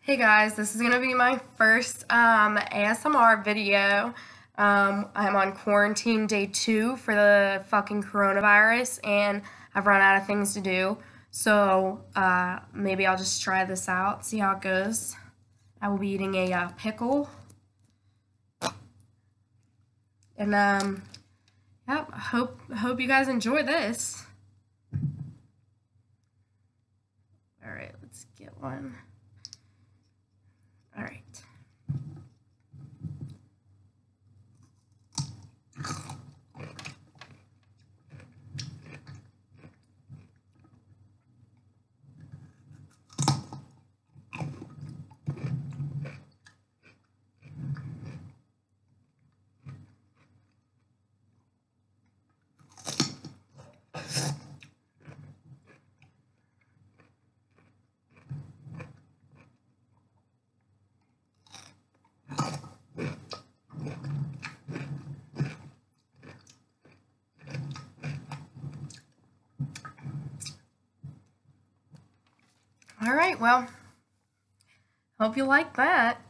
Hey guys, this is gonna be my first ASMR video. I'm on quarantine day 2 for the fucking coronavirus, and I've run out of things to do. So maybe I'll just try this out, see how it goes. I will be eating a pickle, and yep. I hope you guys enjoy this. All right, let's get one. All right. All right, well, hope you like that.